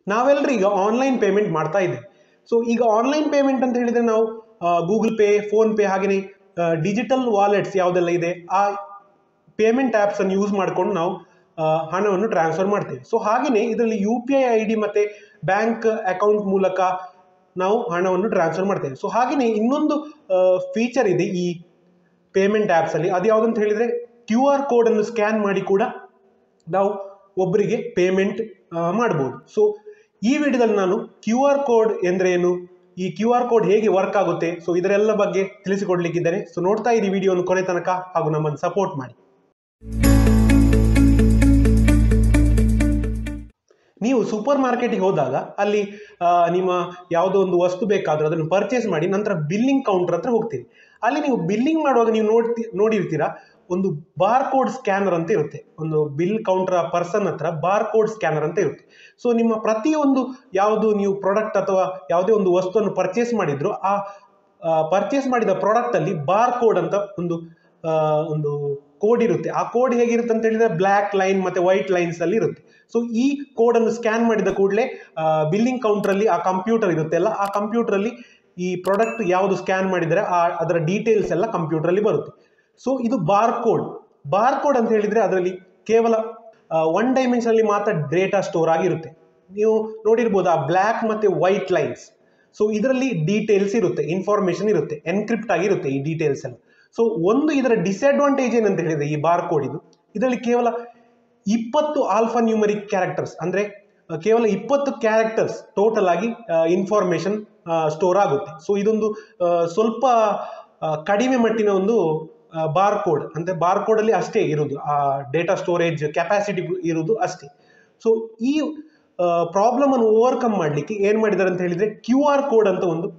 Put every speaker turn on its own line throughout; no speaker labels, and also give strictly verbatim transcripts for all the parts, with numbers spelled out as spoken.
ನಾವೆಲ್ಲರೂ ಈಗ online payment ಮಾಡ್ತಾ ಇದ್ದೇವೆ. ಸೊ ಈಗ ಆನ್ಲೈನ್ ಪೇಮೆಂಟ್ ಅಂತ ಹೇಳಿದರೆ ನಾವು ಗೂಗಲ್ ಪೇ, ಫೋನ್ ಪೇ, ಹಾಗೆಯೇ ಡಿಜಿಟಲ್ ವಾಲೆಟ್ಸ್ ಯಾವುದೆಲ್ಲ ಇದೆ ಆ ಪೇಮೆಂಟ್ ಆ್ಯಪ್ಸನ್ನು ಯೂಸ್ ಮಾಡಿಕೊಂಡು ನಾವು ಹಣವನ್ನು ಟ್ರಾನ್ಸ್ಫರ್ ಮಾಡ್ತೇವೆ. ಸೊ ಹಾಗೆಯೇ ಇದರಲ್ಲಿ U P I I D ಮತ್ತು ಬ್ಯಾಂಕ್ ಅಕೌಂಟ್ ಮೂಲಕ ನಾವು ಹಣವನ್ನು ಟ್ರಾನ್ಸ್ಫರ್ ಮಾಡ್ತೇವೆ. ಸೊ ಹಾಗೆಯೇ ಇನ್ನೊಂದು ಫೀಚರ್ ಇದೆ ಈ ಪೇಮೆಂಟ್ ಆ್ಯಪ್ಸಲ್ಲಿ, ಅದು ಯಾವುದಂತ ಹೇಳಿದರೆ ಕ್ಯೂ ಆರ್ ಕೋಡನ್ನು ಸ್ಕ್ಯಾನ್ ಮಾಡಿ ಕೂಡ ನಾವು ಒಬ್ಬರಿಗೆ ಪೇಮೆಂಟ್ ಮಾಡ್ಬೋದು. ಸೊ ಈ ವಿಡಿಯೋದಲ್ಲಿ ನಾನು ಕ್ಯೂ ಆರ್ ಕೋಡ್ ಎಂದರೇನು, ಈ ಕ್ಯೂ ಆರ್ ಕೋಡ್ ಹೇಗೆ ವರ್ಕ್ ಆಗುತ್ತೆ, ಸೊ ಇದರೆಲ್ಲ ಬಗ್ಗೆ ತಿಳಿಸಿಕೊಡ್ಲಿಕ್ಕಿದ್ದೇನೆ. ಸೊ ನೋಡ್ತಾ ಇರಿ ವಿಡಿಯೋವನ್ನು ಕೊನೆ ತನಕ ಹಾಗೂ ನಮ್ಮನ್ನು ಸಪೋರ್ಟ್ ಮಾಡಿ. ನೀವು ಸೂಪರ್ ಮಾರ್ಕೆಟಿಗೆ ಹೋದಾಗ ಅಲ್ಲಿ ನಿಮ್ಮ ಯಾವುದೋ ಒಂದು ವಸ್ತು ಬೇಕಾದರೂ ಅದನ್ನು ಪರ್ಚೇಸ್ ಮಾಡಿ ನಂತರ ಬಿಲ್ಲಿಂಗ್ ಕೌಂಟರ್ ಹತ್ರ ಹೋಗ್ತೀರಿ. ಅಲ್ಲಿ ನೀವು ಬಿಲ್ಲಿಂಗ್ ಮಾಡುವಾಗ ನೀವು ನೋಡ್ತಿ ನೋಡಿರ್ತೀರಾ ಒಂದು ಬಾರ್ ಕೋಡ್ ಸ್ಕ್ಯಾನರ್ ಅಂತ ಇರುತ್ತೆ. ಒಂದು ಬಿಲ್ ಕೌಂಟರ್ ಪರ್ಸನ್ ಹತ್ರ ಬಾರ್ ಕೋಡ್ ಸ್ಕ್ಯಾನರ್ ಅಂತ ಇರುತ್ತೆ. ಸೊ ನಿಮ್ಮ ಪ್ರತಿಯೊಂದು ಯಾವುದು ನೀವು ಪ್ರಾಡಕ್ಟ್ ಅಥವಾ ಯಾವುದೇ ಒಂದು ವಸ್ತುವನ್ನು ಪರ್ಚೇಸ್ ಮಾಡಿದ್ರು ಆ ಪರ್ಚೇಸ್ ಮಾಡಿದ ಪ್ರಾಡಕ್ಟಲ್ಲಿ ಬಾರ್ ಕೋಡ್ ಅಂತ ಒಂದು ಒಂದು ಕೋಡ್ ಇರುತ್ತೆ. ಆ ಕೋಡ್ ಹೇಗಿರುತ್ತೆ ಅಂತ ಹೇಳಿದ್ರೆ ಬ್ಲ್ಯಾಕ್ ಲೈನ್ ಮತ್ತು ವೈಟ್ ಲೈನ್ಸ್ ಅಲ್ಲಿ ಇರುತ್ತೆ. ಸೊ ಈ ಕೋಡನ್ನು ಸ್ಕ್ಯಾನ್ ಮಾಡಿದ ಕೂಡಲೇ ಬಿಲ್ಲಿಂಗ್ ಕೌಂಟ್ರಲ್ಲಿ ಆ ಕಂಪ್ಯೂಟರ್ ಇರುತ್ತೆ ಅಲ್ಲ, ಆ ಕಂಪ್ಯೂಟರಲ್ಲಿ ಈ ಪ್ರಾಡಕ್ಟ್ ಯಾವುದು ಸ್ಕ್ಯಾನ್ ಮಾಡಿದರೆ ಆ ಅದರ ಡೀಟೇಲ್ಸ್ ಎಲ್ಲ ಕಂಪ್ಯೂಟರಲ್ಲಿ ಬರುತ್ತೆ. ಸೊ ಇದು ಬಾರ್ ಕೋಡ್. ಬಾರ್ ಕೋಡ್ ಅಂತ ಹೇಳಿದರೆ ಅದರಲ್ಲಿ ಕೇವಲ ಒನ್ ಡೈಮೆನ್ಷನಲ್ಲಿ ಮಾತ್ರ ಡೇಟಾ ಸ್ಟೋರ್ ಆಗಿರುತ್ತೆ. ನೀವು ನೋಡಿರ್ಬೋದು ಆ ಬ್ಲ್ಯಾಕ್ ಮತ್ತು ವೈಟ್ ಲೈನ್ಸ್. ಸೊ ಇದರಲ್ಲಿ ಡೀಟೇಲ್ಸ್ ಇರುತ್ತೆ, ಇನ್ಫಾರ್ಮೇಷನ್ ಇರುತ್ತೆ, ಎನ್ಕ್ರಿಪ್ಟ್ ಆಗಿರುತ್ತೆ ಈ ಡೀಟೇಲ್ಸ್ ಎಲ್ಲ. ಸೊ ಒಂದು ಇದರ ಡಿಸ್ಅಡ್ವಾಂಟೇಜ್ ಏನಂತ ಹೇಳಿದರೆ ಈ ಬಾರ್ ಕೋಡ್ ಇದು ಇದರಲ್ಲಿ ಕೇವಲ ಇಪ್ಪತ್ತು ಆಲ್ಫಾ ನ್ಯೂಮರಿಕ್ ಕ್ಯಾರೆಕ್ಟರ್ಸ್ ಅಂದರೆ ಕೇವಲ ಇಪ್ಪತ್ತು ಕ್ಯಾರೆಕ್ಟರ್ಸ್ ಟೋಟಲ್ ಆಗಿ ಇನ್ಫಾರ್ಮೇಷನ್ ಸ್ಟೋರ್ ಆಗುತ್ತೆ. ಸೊ ಇದೊಂದು ಸ್ವಲ್ಪ ಕಡಿಮೆ ಮಟ್ಟಿನ ಒಂದು ಬಾರ್ ಕೋಡ್, ಅಂದರೆ ಬಾರ್ ಕೋಡಲ್ಲಿ ಅಷ್ಟೇ ಇರೋದು, ಆ ಡೇಟಾ ಸ್ಟೋರೇಜ್ ಕೆಪಾಸಿಟಿ ಇರೋದು ಅಷ್ಟೇ. ಸೊ ಈ ಪ್ರಾಬ್ಲಮ್ ಅನ್ನು ಓವರ್ಕಮ್ ಮಾಡಲಿಕ್ಕೆ ಏನು ಮಾಡಿದ್ದಾರೆ ಅಂತ ಹೇಳಿದರೆ ಕ್ಯೂ ಆರ್ ಕೋಡ್ ಅಂತ ಒಂದು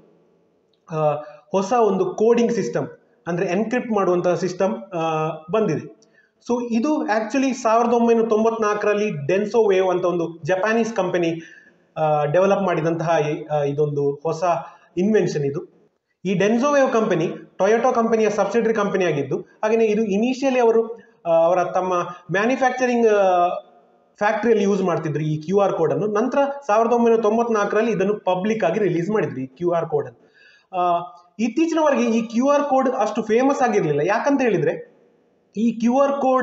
ಹೊಸ ಒಂದು ಕೋಡಿಂಗ್ ಸಿಸ್ಟಮ್ ಅಂದರೆ ಎನ್ಕ್ರಿಪ್ಟ್ ಮಾಡುವಂತಹ ಸಿಸ್ಟಮ್ ಬಂದಿದೆ. ಸೊ ಇದು ಆ್ಯಕ್ಚುಲಿ ಸಾವಿರದ ಒಂಬೈನೂರ ತೊಂಬತ್ನಾಲ್ಕರಲ್ಲಿ ಡೆನ್ಸೋ ವೇವ್ ಅಂತ ಒಂದು ಜಪಾನೀಸ್ ಕಂಪನಿ ಡೆವಲಪ್ ಮಾಡಿದಂತಹ ಇದೊಂದು ಹೊಸ ಇನ್ವೆನ್ಷನ್ ಇದು. ಈ ಡೆನ್ಸೋ ವೇವ್ ಕಂಪನಿ ಟೊಯೋಟೋ ಕಂಪನಿಯ ಸಬ್ಸಿಡರಿ ಕಂಪನಿ ಆಗಿದ್ದು, ಹಾಗೆಯೇ ಇದು ಇನಿಷಿಯಲಿ ಅವರು ಅವರ ತಮ್ಮ ಮ್ಯಾನುಫ್ಯಾಕ್ಚರಿಂಗ್ ಫ್ಯಾಕ್ಟ್ರಿಯಲ್ಲಿ ಯೂಸ್ ಮಾಡ್ತಿದ್ರು ಈ ಕ್ಯೂ ಆರ್ ಕೋಡನ್ನು. ನಂತರ ಸಾವಿರದ ಒಂಬೈನೂರ ತೊಂಬತ್ನಾಲ್ಕರಲ್ಲಿ ಇದನ್ನು ಪಬ್ಲಿಕ್ ಆಗಿ ರಿಲೀಸ್ ಮಾಡಿದ್ರು ಈ ಕ್ಯೂ ಆರ್ ಕೋಡನ್ನು. ಇತ್ತೀಚಿನವರೆಗೆ ಈ ಕ್ಯೂ ಆರ್ ಕೋಡ್ ಅಷ್ಟು ಫೇಮಸ್ ಆಗಿರಲಿಲ್ಲ. ಯಾಕಂತ ಹೇಳಿದರೆ ಈ ಕ್ಯೂ ಆರ್ ಕೋಡ್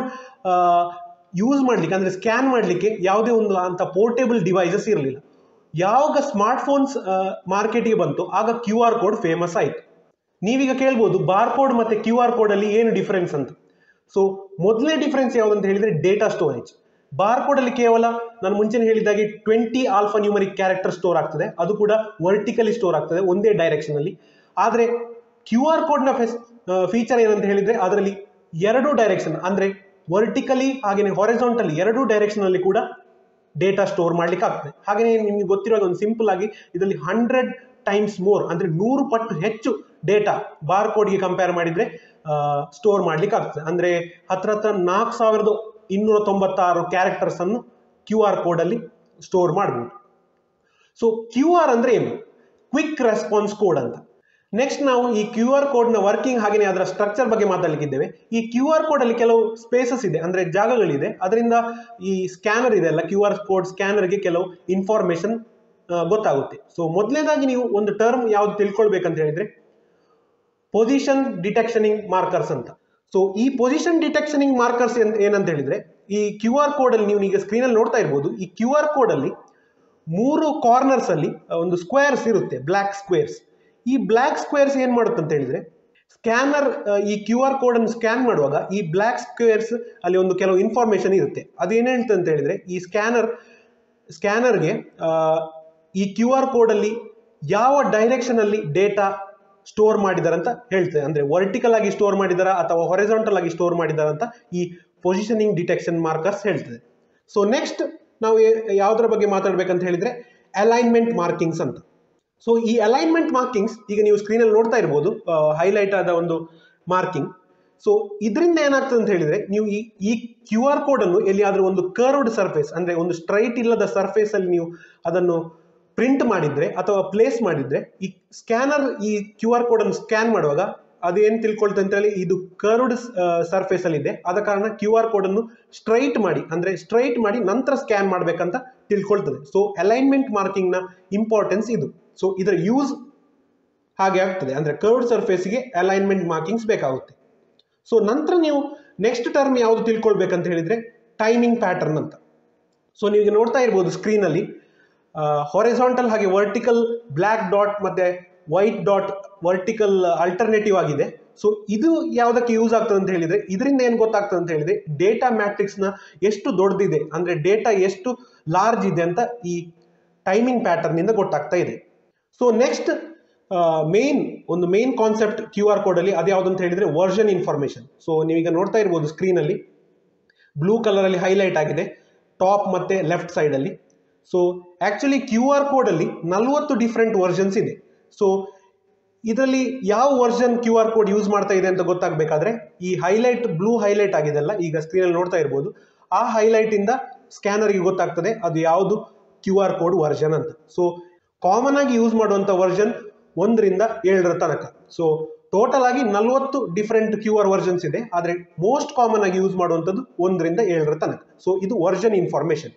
ಯೂಸ್ ಮಾಡಲಿಕ್ಕೆ ಅಂದರೆ ಸ್ಕ್ಯಾನ್ ಮಾಡಲಿಕ್ಕೆ ಯಾವುದೇ ಒಂದು ಅಂಥ ಪೋರ್ಟೇಬಲ್ ಡಿವೈಸಸ್ ಇರಲಿಲ್ಲ. ಯಾವಾಗ ಸ್ಮಾರ್ಟ್ಫೋನ್ಸ್ ಮಾರ್ಕೆಟಿಗೆ ಬಂತು ಆಗ ಕ್ಯೂ ಆರ್ ಕೋಡ್ ಫೇಮಸ್ ಆಯಿತು. ನೀವೀಗ ಕೇಳ್ಬೋದು ಬಾರ್ ಕೋಡ್ ಮತ್ತು ಕ್ಯೂ ಆರ್ ಕೋಡಲ್ಲಿ ಏನು ಡಿಫರೆನ್ಸ್ ಅಂತ. ಸೊ ಮೊದಲನೇ ಡಿಫರೆನ್ಸ್ ಯಾವುದಂತ ಹೇಳಿದರೆ ಡೇಟಾ ಸ್ಟೋರೇಜ್. ಬಾರ್ ಕೋಡಲ್ಲಿ ಕೇವಲ ನಾನು ಮುಂಚೆನೇ ಹೇಳಿದಾಗೆ twenty alphanumeric character store ಆಗ್ತದೆ, ಅದು ಕೂಡ ವರ್ಟಿಕಲಿ ಸ್ಟೋರ್ ಆಗ್ತದೆ ಒಂದೇ ಡೈರೆಕ್ಷನಲ್ಲಿ. ಆದರೆ ಕ್ಯೂ ಆರ್ ಕೋಡ್ನ ಫೆಸ್ ಫೀಚರ್ ಏನಂತ ಹೇಳಿದರೆ ಅದರಲ್ಲಿ ಎರಡು ಡೈರೆಕ್ಷನ್ ಅಂದರೆ ವರ್ಟಿಕಲಿ ಹಾಗೆಯೇ ಹಾರಿಜಾಂಟಲಿ ಎರಡೂ ಡೈರೆಕ್ಷನಲ್ಲಿ ಕೂಡ ಡೇಟಾ ಸ್ಟೋರ್ ಮಾಡ್ಲಿಕ್ಕೆ ಆಗ್ತದೆ. ಹಾಗೆಯೇ ನಿಮಗೆ ಗೊತ್ತಿರುವಾಗ ಒಂದು ಸಿಂಪಲ್ ಆಗಿ ಇದರಲ್ಲಿ ಹಂಡ್ರೆಡ್ ಟೈಮ್ಸ್ ಮೋರ್ ಅಂದರೆ ನೂರು ಪಟ್ಟು ಹೆಚ್ಚು ಡೇಟಾ ಬಾರ್ ಕೋಡ್ಗೆ ಕಂಪೇರ್ ಮಾಡಿದರೆ ಸ್ಟೋರ್ ಮಾಡ್ಲಿಕ್ಕೆ ಆಗ್ತದೆ. ಅಂದರೆ ಹತ್ರ ಹತ್ರ ನಾಲ್ಕು ಸಾವಿರದ ಇನ್ನೂರ ತೊಂಬತ್ತಾರು ಕ್ಯಾರೆಕ್ಟರ್ಸ್ ಅನ್ನು ಕ್ಯೂ ಆರ್ ಕೋಡಲ್ಲಿ ಸ್ಟೋರ್ ಮಾಡ್ಬೋದು. ಸೊ ಕ್ಯೂ ಆರ್ ಅಂದರೆ ಏನು? ಕ್ವಿಕ್ ರೆಸ್ಪಾನ್ಸ್ ಕೋಡ್ ಅಂತ. ನೆಕ್ಸ್ಟ್ ನಾವು ಈ ಕ್ಯೂ ಆರ್ ಕೋಡ್ನ ವರ್ಕಿಂಗ್ ಹಾಗೆಯೇ ಅದರ ಸ್ಟ್ರಕ್ಚರ್ ಬಗ್ಗೆ ಮಾತಾಡಲಿಕ್ಕಿದ್ದೇವೆ. ಈ ಕ್ಯೂ ಆರ್ ಕೋಡಲ್ಲಿ ಕೆಲವು ಸ್ಪೇಸಸ್ ಇದೆ, ಅಂದರೆ ಜಾಗಗಳಿದೆ. ಅದರಿಂದ ಈ ಸ್ಕ್ಯಾನರ್ ಇದೆ ಅಲ್ಲ, ಕ್ಯೂ ಆರ್ ಕೋಡ್ ಸ್ಕ್ಯಾನರ್ಗೆ ಕೆಲವು ಇನ್ಫಾರ್ಮೇಷನ್ ಗೊತ್ತಾಗುತ್ತೆ. ಸೊ ಮೊದಲನೇದಾಗಿ ನೀವು ಒಂದು ಟರ್ಮ್ ಯಾವ್ದು ತಿಳ್ಕೊಳ್ಬೇಕಂತ ಹೇಳಿದರೆ ಪೊಸಿಷನ್ ಡಿಟೆಕ್ಷನಿಂಗ್ ಮಾರ್ಕರ್ಸ್ ಅಂತ. ಸೊ ಈ ಪೊಸಿಷನ್ ಡಿಟೆಕ್ಷನಿಂಗ್ ಮಾರ್ಕರ್ಸ್ ಏನಂತ ಹೇಳಿದರೆ ಈ ಕ್ಯೂ ಆರ್ ಕೋಡಲ್ಲಿ ನೀವು ಈಗ ಸ್ಕ್ರೀನಲ್ಲಿ ನೋಡ್ತಾ ಇರ್ಬೋದು. ಈ ಕ್ಯೂ ಆರ್ ಕೋಡಲ್ಲಿ ಮೂರು ಕಾರ್ನರ್ಸ್ ಅಲ್ಲಿ ಒಂದು ಸ್ಕ್ವೇರ್ಸ್ ಇರುತ್ತೆ, ಬ್ಲ್ಯಾಕ್ ಸ್ಕ್ವೇರ್ಸ್. ಈ ಬ್ಲ್ಯಾಕ್ ಸ್ಕ್ವೇರ್ಸ್ ಏನು ಮಾಡುತ್ತೆ ಅಂತ ಹೇಳಿದರೆ ಸ್ಕ್ಯಾನರ್ ಈ ಕ್ಯೂ ಆರ್ ಕೋಡನ್ನು ಸ್ಕ್ಯಾನ್ ಮಾಡುವಾಗ ಈ ಬ್ಲ್ಯಾಕ್ ಸ್ಕ್ವೇರ್ಸ್ ಅಲ್ಲಿ ಒಂದು ಕೆಲವು ಇನ್ಫಾರ್ಮೇಷನ್ ಇರುತ್ತೆ. ಅದೇನು ಹೇಳ್ತದೆ ಅಂತ ಹೇಳಿದರೆ ಈ ಸ್ಕ್ಯಾನರ್ ಸ್ಕ್ಯಾನರ್ಗೆ ಈ ಕ್ಯೂ ಆರ್ ಕೋಡಲ್ಲಿ ಯಾವ ಡೈರೆಕ್ಷನಲ್ಲಿ ಡೇಟಾ ಸ್ಟೋರ್ ಮಾಡಿದ್ದಾರೆ ಅಂತ ಹೇಳ್ತದೆ. ಅಂದರೆ ವರ್ಟಿಕಲ್ ಆಗಿ ಸ್ಟೋರ್ ಮಾಡಿದಾರ ಅಥವಾ ಹಾರಿಜಾಂಟಲ್ ಆಗಿ ಸ್ಟೋರ್ ಮಾಡಿದಾರ ಅಂತ ಈ ಪೊಸಿಷನಿಂಗ್ ಡಿಟೆಕ್ಷನ್ ಮಾರ್ಕರ್ಸ್ ಹೇಳ್ತದೆ. ಸೊ ನೆಕ್ಸ್ಟ್ ನಾವು ಯಾವುದರ ಬಗ್ಗೆ ಮಾತಾಡಬೇಕಂತ ಹೇಳಿದರೆ ಅಲೈನ್ಮೆಂಟ್ ಮಾರ್ಕಿಂಗ್ಸ್ ಅಂತ. ಸೊ ಈ ಅಲೈನ್ಮೆಂಟ್ ಮಾರ್ಕಿಂಗ್ಸ್ ಈಗ ನೀವು ಸ್ಕ್ರೀನಲ್ಲಿ ನೋಡ್ತಾ ಇರ್ಬೋದು, ಹೈಲೈಟ್ ಆದ ಒಂದು ಮಾರ್ಕಿಂಗ್. ಸೊ ಇದರಿಂದ ಏನಾಗ್ತದೆ ಅಂತ ಹೇಳಿದರೆ ನೀವು ಈ ಈ ಕ್ಯೂ ಆರ್ ಕೋಡನ್ನು ಎಲ್ಲಿಯಾದರೂ ಒಂದು ಕರ್ವ್ಡ್ ಸರ್ಫೇಸ್ ಅಂದರೆ ಒಂದು ಸ್ಟ್ರೈಟ್ ಇಲ್ಲದ ಸರ್ಫೇಸಲ್ಲಿ ನೀವು ಅದನ್ನು ಪ್ರಿಂಟ್ ಮಾಡಿದರೆ ಅಥವಾ ಪ್ಲೇಸ್ ಮಾಡಿದರೆ ಈ ಸ್ಕ್ಯಾನರ್ ಈ ಕ್ಯೂ ಆರ್ ಕೋಡನ್ನು ಸ್ಕ್ಯಾನ್ ಮಾಡುವಾಗ ಅದೇನು ತಿಳ್ಕೊಳ್ತದೆ ಅಂತ ಹೇಳಿ ಇದು ಕರ್ವ್ಡ್ ಸರ್ಫೇಸಲ್ಲಿ ಇದೆ, ಆದ ಕಾರಣ ಕ್ಯೂ ಆರ್ ಕೋಡನ್ನು ಸ್ಟ್ರೈಟ್ ಮಾಡಿ ಅಂದರೆ ಸ್ಟ್ರೈಟ್ ಮಾಡಿ ನಂತರ ಸ್ಕ್ಯಾನ್ ಮಾಡಬೇಕಂತ ತಿಳ್ಕೊಳ್ತದೆ. ಸೊ ಅಲೈನ್ಮೆಂಟ್ ಮಾರ್ಕಿಂಗ್ ನ ಇಂಪಾರ್ಟೆನ್ಸ್ ಇದು. ಸೊ ಇದರ ಯೂಸ್ ಹಾಗೆ ಆಗ್ತದೆ, ಅಂದ್ರೆ ಕರ್ವ್ಡ್ ಸರ್ಫೇಸ್ಗೆ ಅಲೈನ್ಮೆಂಟ್ ಮಾರ್ಕಿಂಗ್ಸ್ ಬೇಕಾಗುತ್ತೆ. ಸೊ ನಂತರ ನೀವು ನೆಕ್ಸ್ಟ್ ಟರ್ಮ್ ಯಾವುದು ತಿಳ್ಕೊಳ್ಬೇಕಂತ ಹೇಳಿದ್ರೆ ಟೈಮಿಂಗ್ ಪ್ಯಾಟರ್ನ್ ಅಂತ. ಸೊ ನೀವು ನೋಡ್ತಾ ಇರ್ಬೋದು ಸ್ಕ್ರೀನ್ ಅಲ್ಲಿ ಹಾರಿಜಾಂಟಲ್ ಹಾಗೆ ವರ್ಟಿಕಲ್ ಬ್ಲ್ಯಾಕ್ ಡಾಟ್ ಮತ್ತೆ ವೈಟ್ ಡಾಟ್ ವರ್ಟಿಕಲ್ ಅಲ್ಟರ್ನೇಟಿವ್ ಆಗಿದೆ. ಸೊ ಇದು ಯಾವುದಕ್ಕೆ ಯೂಸ್ ಆಗ್ತದೆ ಅಂತ ಹೇಳಿದ್ರೆ, ಇದರಿಂದ ಏನು ಗೊತ್ತಾಗ್ತದೆ ಅಂತ ಹೇಳಿದ್ರೆ ಡೇಟಾ ಮ್ಯಾಟ್ರಿಕ್ಸ್ ನ ಎಷ್ಟು ದೊಡ್ಡದಿದೆ, ಅಂದ್ರೆ ಡೇಟಾ ಎಷ್ಟು ಲಾರ್ಜ್ ಇದೆ ಅಂತ ಈ ಟೈಮಿಂಗ್ ಪ್ಯಾಟರ್ನ್ ಇಂದ ಗೊತ್ತಾಗ್ತಾ ಇದೆ. ಸೊ ನೆಕ್ಸ್ಟ್ ಮೇನ್ ಒಂದು main concept Q R code ಅಲ್ಲಿ ಅದು ಯಾವ್ದು ಅಂತ ಹೇಳಿದ್ರೆ ವರ್ಷನ್ ಇನ್ಫಾರ್ಮೇಶನ್. ಸೊ ನೀವೀಗ ನೋಡ್ತಾ ಇರ್ಬೋದು ಸ್ಕ್ರೀನ್ ಅಲ್ಲಿ ಬ್ಲೂ ಕಲರ್ ಅಲ್ಲಿ ಹೈಲೈಟ್ ಆಗಿದೆ ಟಾಪ್ ಮತ್ತೆ ಲೆಫ್ಟ್ ಸೈಡ್ ಅಲ್ಲಿ. So actually Q R code ಅಲ್ಲಿ ನಲವತ್ತು ಡಿಫ್ರೆಂಟ್ ವರ್ಷನ್ಸ್ ಇದೆ. ಸೊ ಇದರಲ್ಲಿ ಯಾವ version Q R code use ಮಾಡ್ತಾ ಇದೆ ಅಂತ ಗೊತ್ತಾಗಬೇಕಾದ್ರೆ ಈ ಹೈಲೈಟ್ ಬ್ಲೂ ಹೈಲೈಟ್ ಆಗಿದೆಲ್ಲ ಈಗ ಸ್ಕ್ರೀನ್ ಅಲ್ಲಿ ನೋಡ್ತಾ ಇರ್ಬೋದು, ಆ ಹೈಲೈಟ್ ಇಂದ ಸ್ಕ್ಯಾನರ್ಗೆ ಗೊತ್ತಾಗ್ತದೆ ಅದು ಯಾವುದು ಕ್ಯೂ ಆರ್ ಕೋಡ್ ವರ್ಷನ್ ಅಂತ. ಸೊ ಕಾಮನ್ ಆಗಿ ಯೂಸ್ ಮಾಡುವಂತ ವರ್ಷನ್ ಒಂದರಿಂದ ಏಳರ ತನಕ. ಸೊ ಟೋಟಲ್ ಆಗಿ ನಲವತ್ತು ಡಿಫರೆಂಟ್ ಕ್ಯೂ ಆರ್ ವರ್ಷನ್ಸ್ ಇದೆ, ಆದ್ರೆ ಮೋಸ್ಟ್ ಕಾಮನ್ ಆಗಿ ಯೂಸ್ ಮಾಡುವಂಥದ್ದು ಒಂದರಿಂದ ಏಳರ ತನಕ. ಸೊ ಇದು ವರ್ಷನ್ ಇನ್ಫಾರ್ಮೇಶನ್.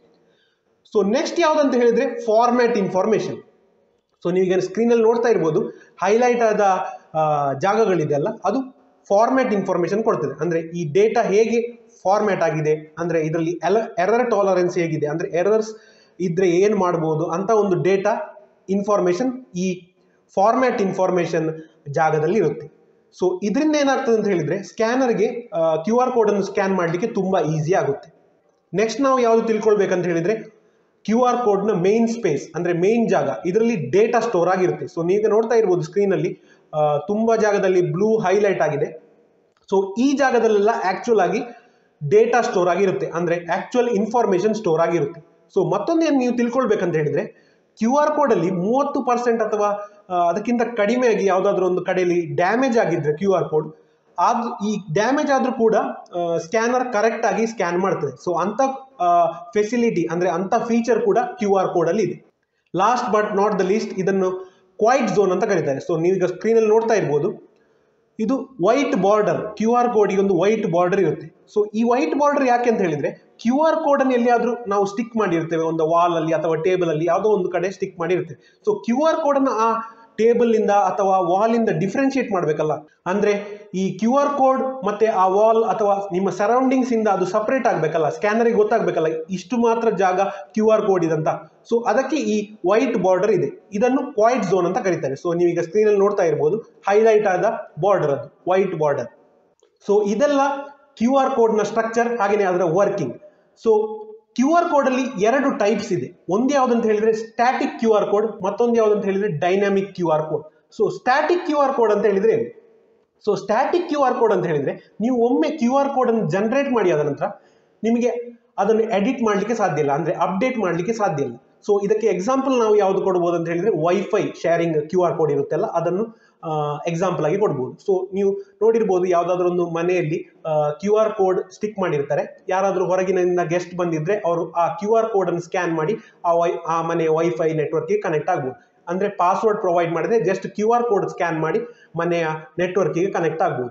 ಸೊ ನೆಕ್ಸ್ಟ್ ಯಾವ್ದಂತ ಹೇಳಿದ್ರೆ ಫಾರ್ಮ್ಯಾಟ್ ಇನ್ಫಾರ್ಮೇಶನ್. ಸೊ ನೀವೀಗ ಸ್ಕ್ರೀನ್ ಅಲ್ಲಿ ನೋಡ್ತಾ ಇರ್ಬೋದು ಹೈಲೈಟ್ ಆದ ಜಾಗಗಳಿದೆಯಲ್ಲ ಅದು ಫಾರ್ಮ್ಯಾಟ್ ಇನ್ಫಾರ್ಮೇಶನ್ ಕೊಡ್ತದೆ. ಅಂದ್ರೆ ಈ ಡೇಟಾ ಹೇಗೆ ಫಾರ್ಮ್ಯಾಟ್ ಆಗಿದೆ, ಅಂದ್ರೆ ಇದರಲ್ಲಿ ಎರರ್ ಟಾಲರೆನ್ಸ್ ಹೇಗಿದೆ, ಅಂದ್ರೆ ಎರರ್ಸ್ ಇದ್ರೆ ಏನ್ ಮಾಡಬಹುದು ಅಂತ ಒಂದು ಡೇಟಾ ಇನ್ಫಾರ್ಮೇಶನ್ ಈ ಫಾರ್ಮ್ಯಾಟ್ ಇನ್ಫಾರ್ಮೇಶನ್ ಜಾಗದಲ್ಲಿ ಇರುತ್ತೆ. ಸೊ ಇದರಿಂದ ಏನಾಗ್ತದೆ ಅಂತ ಹೇಳಿದ್ರೆ ಸ್ಕ್ಯಾನರ್ಗೆ ಕ್ಯೂ ಆರ್ ಕೋಡ್ ಅನ್ನು ಸ್ಕ್ಯಾನ್ ಮಾಡಲಿಕ್ಕೆ ತುಂಬಾ ಈಸಿ ಆಗುತ್ತೆ. ನೆಕ್ಸ್ಟ್ ನಾವು ಯಾವುದು ತಿಳ್ಕೊಳ್ಬೇಕಂತ ಹೇಳಿದ್ರೆ ಕ್ಯೂ ಆರ್ ಕೋಡ್ ನ ಮೇನ್ ಸ್ಪೇಸ್, ಅಂದ್ರೆ ಮೇನ್ ಜಾಗ, ಇದರಲ್ಲಿ ಡೇಟಾ ಸ್ಟೋರ್ ಆಗಿರುತ್ತೆ. ಸೊ ನೀವು ನೋಡ್ತಾ ಇರ್ಬೋದು ಸ್ಕ್ರೀನ್ ಅಲ್ಲಿ ತುಂಬಾ ಜಾಗದಲ್ಲಿ ಬ್ಲೂ ಹೈಲೈಟ್ ಆಗಿದೆ. ಸೊ ಈ ಜಾಗದಲ್ಲೆಲ್ಲ ಆಕ್ಚುಲ್ ಆಗಿ ಡೇಟಾ ಸ್ಟೋರ್ ಆಗಿರುತ್ತೆ, ಅಂದ್ರೆ ಆಕ್ಚುಯಲ್ ಇನ್ಫಾರ್ಮೇಶನ್ ಸ್ಟೋರ್ ಆಗಿರುತ್ತೆ. ಸೊ ಮತ್ತೊಂದೇನು ನೀವು ತಿಳ್ಕೊಳ್ಬೇಕಂತ ಹೇಳಿದ್ರೆ ಕ್ಯೂ ಆರ್ ಕೋಡ್ ಅಲ್ಲಿ ಮೂವತ್ತು ಪರ್ಸೆಂಟ್ ಅಥವಾ ಅದಕ್ಕಿಂತ ಕಡಿಮೆ ಆಗಿ ಯಾವುದಾದ್ರೂ ಒಂದು ಕಡೆಯಲ್ಲಿ ಡ್ಯಾಮೇಜ್ ಆಗಿದ್ರೆ ಕ್ಯೂ ಆರ್ ಕೋಡ್ ಆದ್ರೂ ಈ ಡ್ಯಾಮೇಜ್ ಆದ್ರೂ ಕೂಡ ಸ್ಕ್ಯಾನರ್ ಕರೆಕ್ಟ್ ಆಗಿ ಸ್ಕ್ಯಾನ್ ಮಾಡ್ತದೆ. ಸೊ ಅಂತ ಫೆಸಿಲಿಟಿ ಅಂದ್ರೆ ಅಂತ ಫೀಚರ್ ಕೂಡ ಕ್ಯೂ ಆರ್ ಕೋಡ್ ಅಲ್ಲಿ ಇದೆ. Last but not the least ಇದನ್ನು ಕ್ವೈಟ್ ಝೋನ್ ಅಂತ ಕರೀತಾರೆ. ಸೊ ನೀವೀಗ ಸ್ಕ್ರೀನ್ ಅಲ್ಲಿ ನೋಡ್ತಾ ಇರ್ಬೋದು ಇದು white border, Q R code ಒಂದು ವೈಟ್ ಬಾರ್ಡರ್ ಇರುತ್ತೆ. ಸೊ ಈ ವೈಟ್ ಬಾರ್ಡರ್ ಯಾಕೆ ಅಂತ ಹೇಳಿದ್ರೆ ಕ್ಯೂ ಆರ್ ಕೋಡ್ ಅನ್ನು ಎಲ್ಲಿಯಾದ್ರೂ ನಾವು ಸ್ಟಿಕ್ ಮಾಡಿರ್ತೇವೆ ಒಂದು ವಾಲ್ ಅಲ್ಲಿ ಅಥವಾ ಟೇಬಲ್ ಅಲ್ಲಿ ಯಾವುದೋ ಒಂದು ಕಡೆ ಸ್ಟಿಕ್ ಮಾಡಿರ್ತೇವೆ. ಸೊ ಕ್ಯೂ ಆರ್ ಕೋಡ್ ಅನ್ನು ಆ ಟೇಬಲ್ ಇಂದ ಅಥವಾ ವಾಲ್ ಇಂದ ಡಿಫ್ರೆನ್ಶಿಯೇಟ್ ಮಾಡ್ಬೇಕಲ್ಲ, ಅಂದ್ರೆ ಈ ಕ್ಯೂ ಆರ್ ಕೋಡ್ ಮತ್ತೆ ಆ ವಾಲ್ ಅಥವಾ ನಿಮ್ಮ ಸರೌಂಡಿಂಗ್ಸ್ ಇಂದ ಅದು ಸಪರೇಟ್ ಆಗ್ಬೇಕಲ್ಲ, ಸ್ಕ್ಯಾನರ್ಗೆ ಗೊತ್ತಾಗ್ಬೇಕಲ್ಲ ಇಷ್ಟು ಮಾತ್ರ ಜಾಗ ಕ್ಯೂ ಆರ್ ಕೋಡ್ ಇದಂತ. ಸೊ ಅದಕ್ಕೆ ಈ ವೈಟ್ ಬಾರ್ಡರ್ ಇದೆ, ಇದನ್ನು ಕ್ವೈಟ್ ಝೋನ್ ಅಂತ ಕರೀತಾರೆ. ಸೊ ನೀವೀಗ ಸ್ಕ್ರೀನ್ ಅಲ್ಲಿ ನೋಡ್ತಾ ಇರ್ಬೋದು ಹೈಲೈಟ್ ಆದ ಬಾರ್ಡರ್ ಅದು ವೈಟ್ ಬಾರ್ಡರ್. ಸೊ ಇದೆಲ್ಲ ಕ್ಯೂ ಆರ್ ಕೋಡ್ ನ ಸ್ಟ್ರಕ್ಚರ್ ಹಾಗೆಯೇ ಅದರ working. So Q R code ಅಲ್ಲಿ ಎರಡು ಟೈಪ್ಸ್ ಇದೆ. ಒಂದು ಯಾವ್ದಂತ ಹೇಳಿದ್ರೆ ಸ್ಟ್ಯಾಟಿಕ್ ಕ್ಯೂ ಆರ್ ಕೋಡ್, ಮತ್ತೊಂದು ಯಾವ್ದಂತ ಹೇಳಿದ್ರೆ dynamic Q R code. So static Q R code ಅಂತ ಹೇಳಿದ್ರೆ ಏನು? So static Q R code ಅಂತ ಹೇಳಿದ್ರೆ ನೀವು ಒಮ್ಮೆ ಕ್ಯೂ ಆರ್ ಕೋಡ್ ಅನ್ನು ಜನರೇಟ್ ಮಾಡಿ ಆದ ನಂತರ ನಿಮಗೆ ಅದನ್ನು ಎಡಿಟ್ ಮಾಡಲಿಕ್ಕೆ ಸಾಧ್ಯ ಇಲ್ಲ, ಅಂದ್ರೆ ಅಪ್ಡೇಟ್ ಮಾಡಲಿಕ್ಕೆ ಸಾಧ್ಯ ಇಲ್ಲ. ಸೊ ಇದಕ್ಕೆ ಎಕ್ಸಾಂಪಲ್ ನಾವು ಯಾವ್ದು ಕೊಡ್ಬೋದು ಅಂತ ಹೇಳಿದ್ರೆ wifi sharing Q R code ಇರುತ್ತಲ್ಲ ಅದನ್ನು ಎಕ್ಸಾಂಪಲ್ ಆಗಿ ಕೊಡ್ಬೋದು. ಸೊ ನೀವು ನೋಡಿರ್ಬೋದು ಯಾವ್ದಾದ್ರು ಒಂದು ಮನೆಯಲ್ಲಿ ಕ್ಯೂ ಆರ್ ಕೋಡ್ ಸ್ಟಿಕ್ ಮಾಡಿರ್ತಾರೆ, ಯಾರಾದ್ರೂ ಹೊರಗಿನಿಂದ ಗೆಸ್ಟ್ ಬಂದಿದ್ರೆ ಅವರು ಆ ಕ್ಯೂ ಆರ್ ಕೋಡ್ ಅನ್ನು ಸ್ಕ್ಯಾನ್ ಮಾಡಿ ಆ ವೈ ಆ ಮನೆಯ ವೈಫೈ ನೆಟ್ವರ್ಕ್ಗೆ ಕನೆಕ್ಟ್ ಆಗ್ಬೋದು. ಅಂದ್ರೆ ಪಾಸ್ವರ್ಡ್ ಪ್ರೊವೈಡ್ ಮಾಡಿದ್ರೆ just Q R code scan ಮಾಡಿ ಮನೆಯ ನೆಟ್ವರ್ಕ್ಗೆ ಕನೆಕ್ಟ್ ಆಗ್ಬೋದು.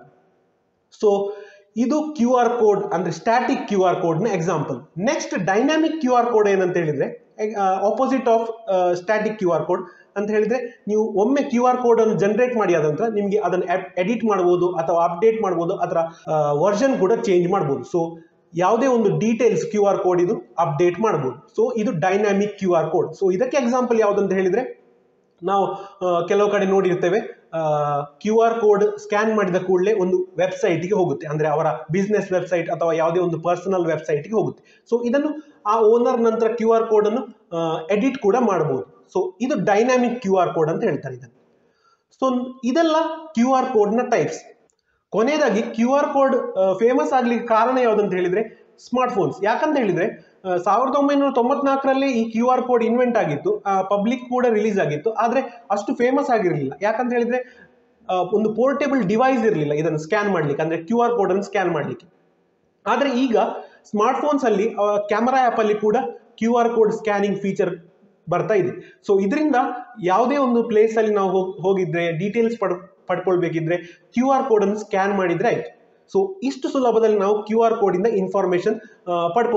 ಸೊ ಇದು ಕ್ಯೂ ಆರ್ ಕೋಡ್ ಅಂದ್ರೆ ಸ್ಟ್ಯಾಟಿಕ್ ಕ್ಯೂ ಆರ್ ಕೋಡ್ ನ example. Next dynamic Q R code ಏನಂತ ಹೇಳಿದ್ರೆ opposite of static Q R code ಅಂತ ಹೇಳಿದ್ರೆ ನೀವು ಒಮ್ಮೆ ಕ್ಯೂ ಆರ್ ಕೋಡ್ ಅನ್ನು ಜನರೇಟ್ ಮಾಡಿ ಆದ ನಂತರ ನಿಮಗೆ ಅದನ್ನು ಎಡಿಟ್ ಮಾಡಬಹುದು ಅಥವಾ ಅಪ್ಡೇಟ್ ಮಾಡಬಹುದು, ಅದರ ವರ್ಷನ್ ಕೂಡ ಚೇಂಜ್ ಮಾಡಬಹುದು. ಸೊ ಯಾವುದೇ ಒಂದು ಡೀಟೇಲ್ಸ್ ಕ್ಯೂ ಆರ್ ಕೋಡ್ ಇದು ಅಪ್ಡೇಟ್ ಮಾಡಬಹುದು. ಸೊ ಇದು dynamic Q R code. So ಇದಕ್ಕೆ ಎಕ್ಸಾಂಪಲ್ ಯಾವುದಂತ ಹೇಳಿದ್ರೆ ನಾವು ಕೆಲವು ಕಡೆ ನೋಡಿರ್ತೇವೆ ಕ್ಯೂ ಆರ್ ಕೋಡ್ ಸ್ಕ್ಯಾನ್ ಮಾಡಿದ ಕೂಡಲೇ ಒಂದು ವೆಬ್ಸೈಟ್ಗೆ ಹೋಗುತ್ತೆ, ಅಂದ್ರೆ ಅವರ ಬಿಸ್ನೆಸ್ ವೆಬ್ಸೈಟ್ ಅಥವಾ ಯಾವುದೇ ಒಂದು ಪರ್ಸನಲ್ ವೆಬ್ಸೈಟ್ಗೆ ಹೋಗುತ್ತೆ. ಸೊ ಇದನ್ನು ಆ ಓನರ್ ನಂತರ ಕ್ಯೂ ಆರ್ ಕೋಡ್ ಅನ್ನು ಎಡಿಟ್ ಕೂಡ ಮಾಡಬಹುದು. ಸೊ ಇದು ಡೈನಾಮಿಕ್ ಕ್ಯೂ ಆರ್ ಕೋಡ್ ಅಂತ ಹೇಳ್ತಾರೆ ಇದನ್ನು. ಸೊ ಇದೆಲ್ಲ ಕ್ಯೂ ಆರ್ ಕೋಡ್ ನ ಟೈಪ್ಸ್. ಕೊನೆಯದಾಗಿ ಕ್ಯೂ ಆರ್ ಕೋಡ್ ಫೇಮಸ್ ಆಗ್ಲಿಕ್ಕೆ ಕಾರಣ ಯಾವ್ದಂತ ಹೇಳಿದ್ರೆ ಸ್ಮಾರ್ಟ್ ಫೋನ್ಸ್. ಯಾಕಂತ ಹೇಳಿದ್ರೆ ಸಾವಿರದ ಒಂಬೈನೂರ ತೊಂಬತ್ನಾಲ್ಕರಲ್ಲಿ ಈ ಕ್ಯೂ ಆರ್ ಕೋಡ್ ಇನ್ವೆಂಟ್ ಆಗಿತ್ತು, ಪಬ್ಲಿಕ್ ಕೂಡ ರಿಲೀಸ್ ಆಗಿತ್ತು, ಆದ್ರೆ ಅಷ್ಟು ಫೇಮಸ್ ಆಗಿರಲಿಲ್ಲ. ಯಾಕಂತ ಹೇಳಿದ್ರೆ ಒಂದು ಪೋರ್ಟೇಬಲ್ ಡಿವೈಸ್ ಇರಲಿಲ್ಲ ಇದನ್ನು ಸ್ಕ್ಯಾನ್ ಮಾಡ್ಲಿಕ್ಕೆ, ಅಂದ್ರೆ ಕ್ಯೂ ಆರ್ ಕೋಡ್ ಅನ್ನು ಸ್ಕ್ಯಾನ್ ಮಾಡ್ಲಿಕ್ಕೆ. ಆದ್ರೆ ಈಗ ಸ್ಮಾರ್ಟ್ ಫೋನ್ಸ್ ಅಲ್ಲಿ ಕ್ಯಾಮರಾ ಆಪ್ ಅಲ್ಲಿ ಕೂಡ Q R code scanning feature ಬರ್ತಾ ಇದೆ. ಸೊ ಇದರಿಂದ ಯಾವುದೇ ಒಂದು ಪ್ಲೇಸ್ ಅಲ್ಲಿ ನಾವು ಹೋಗಿದ್ರೆ ಡೀಟೇಲ್ಸ್ ಪಡ್ ಪಡ್ಕೊಳ್ಬೇಕಿದ್ರೆ ಕ್ಯೂ ಆರ್ ಕೋಡ್ ಅನ್ನು ಸ್ಕ್ಯಾನ್ ಮಾಡಿದ್ರೆ ಆಯ್ತು. ಸೊ ಇಷ್ಟು ಸುಲಭದಲ್ಲಿ ನಾವು ಕ್ಯೂ ಆರ್ ಕೋಡ್ ಇಂದ ಇನ್ಫಾರ್ಮೇಶನ್ ಪಡ್ಕೊಳ್ಬಹುದು.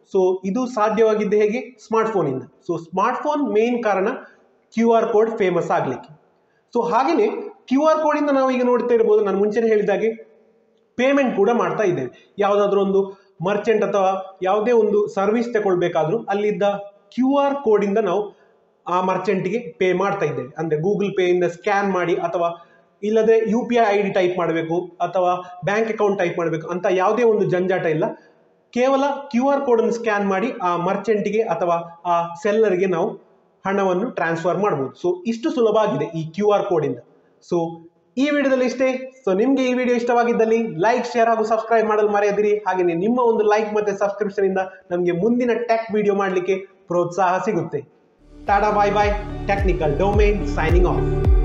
ಸೊ ಇದು ಸಾಧ್ಯವಾಗಿದ್ದೆ ಹೇಗೆ? ಸ್ಮಾರ್ಟ್ಫೋನಿಂದ. ಸೊ ಸ್ಮಾರ್ಟ್ಫೋನ್ ಮೇನ್ ಕಾರಣ ಕ್ಯೂ ಆರ್ ಕೋಡ್ ಫೇಮಸ್ ಆಗಲಿಕ್ಕೆ. ಸೊ ಹಾಗೆಯೇ ಕ್ಯೂ ಆರ್ ಕೋಡಿಂದ ನಾವು ಈಗ ನೋಡ್ತಾ ಇರ್ಬೋದು, ನಾನು ಮುಂಚೆನೇ ಹೇಳಿದಾಗೆ ಪೇಮೆಂಟ್ ಕೂಡ ಮಾಡ್ತಾ ಇದ್ದೇವೆ. ಯಾವುದಾದ್ರೂ ಒಂದು ಮರ್ಚೆಂಟ್ ಅಥವಾ ಯಾವುದೇ ಒಂದು ಸರ್ವಿಸ್ ತಗೊಳ್ಬೇಕಾದ್ರೂ ಅಲ್ಲಿದ್ದ ಕ್ಯೂ ಆರ್ ಕೋಡಿಂದ ನಾವು ಆ ಮರ್ಚೆಂಟ್ಗೆ ಪೇ ಮಾಡ್ತಾ ಇದ್ದೇವೆ. ಅಂದರೆ ಗೂಗಲ್ ಪೇ ಇಂದ ಸ್ಕ್ಯಾನ್ ಮಾಡಿ, ಅಥವಾ ಇಲ್ಲದೆ U P I I D type ಮಾಡಬೇಕು ಅಥವಾ ಬ್ಯಾಂಕ್ ಅಕೌಂಟ್ ಟೈಪ್ ಮಾಡಬೇಕು ಅಂತ ಯಾವುದೇ ಒಂದು ಜಂಜಾಟ ಇಲ್ಲ. ಕೇವಲ ಕ್ಯೂ ಆರ್ ಕೋಡನ್ನು ಸ್ಕ್ಯಾನ್ ಮಾಡಿ ಆ ಮರ್ಚೆಂಟ್ಗೆ ಅಥವಾ ಆ ಸೆಲ್ಲರ್ಗೆ ನಾವು ಹಣವನ್ನು ಟ್ರಾನ್ಸ್ಫರ್ ಮಾಡ್ಬೋದು. ಸೊ ಇಷ್ಟು ಸುಲಭ ಆಗಿದೆ ಈ ಕ್ಯೂ ಆರ್ ಕೋಡಿಂದ. ಸೊ ಈ ವಿಡಿಯೋದಲ್ಲಿ ಇಷ್ಟೇ. ಸೊ ನಿಮಗೆ ಈ ವಿಡಿಯೋ ಇಷ್ಟವಾಗಿದ್ದಲ್ಲಿ ಲೈಕ್, ಶೇರ್ ಹಾಗೂ ಸಬ್ಸ್ಕ್ರೈಬ್ ಮಾಡಲು ಮರೆಯದಿರಿ. ಹಾಗೆಯೇ ನಿಮ್ಮ ಒಂದು ಲೈಕ್ ಮತ್ತು ಸಬ್ಸ್ಕ್ರಿಪ್ಷನ್ ಇಂದ ನಮಗೆ ಮುಂದಿನ ಟೆಕ್ ವಿಡಿಯೋ ಮಾಡಲಿಕ್ಕೆ ಪ್ರೋತ್ಸಾಹ ಸಿಗುತ್ತೆ. Tata, bye bye. Technical domain signing of.